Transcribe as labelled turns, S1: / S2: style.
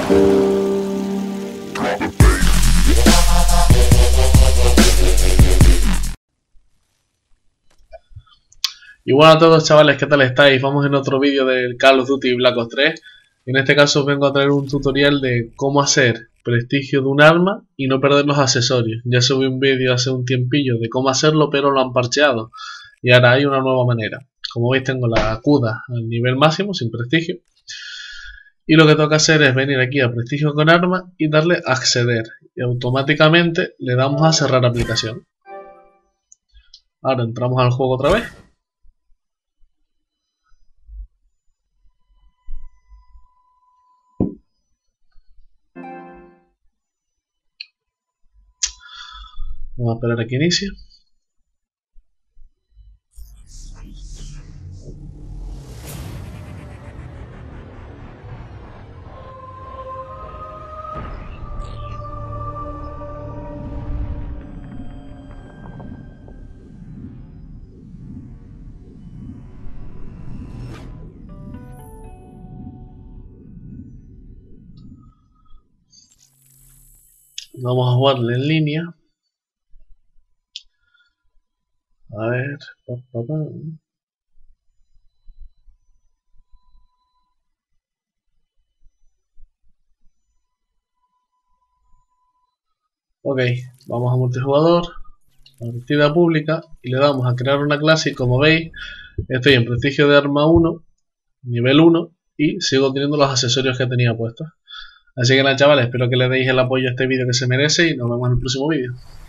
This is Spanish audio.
S1: Y bueno a todos chavales, ¿qué tal estáis? Vamos en otro vídeo del Call of Duty Black Ops 3. En este caso os vengo a traer un tutorial de cómo hacer prestigio de un arma y no perder los accesorios. Ya subí un vídeo hace un tiempillo de cómo hacerlo, pero lo han parcheado. Y ahora hay una nueva manera. Como veis tengo la CUDA al nivel máximo, sin prestigio. Y lo que tengo que hacer es venir aquí a prestigio con arma y darle a acceder. Y automáticamente le damos a cerrar aplicación. Ahora entramos al juego otra vez. Vamos a esperar a que inicie. Vamos a jugarle en línea. A ver. Ok, vamos a multijugador, a partida pública y le damos a crear una clase y como veis estoy en prestigio de arma 1, nivel 1 y sigo teniendo los accesorios que tenía puestos. Así que nada chavales, espero que le deis el apoyo a este vídeo que se merece y nos vemos en el próximo vídeo.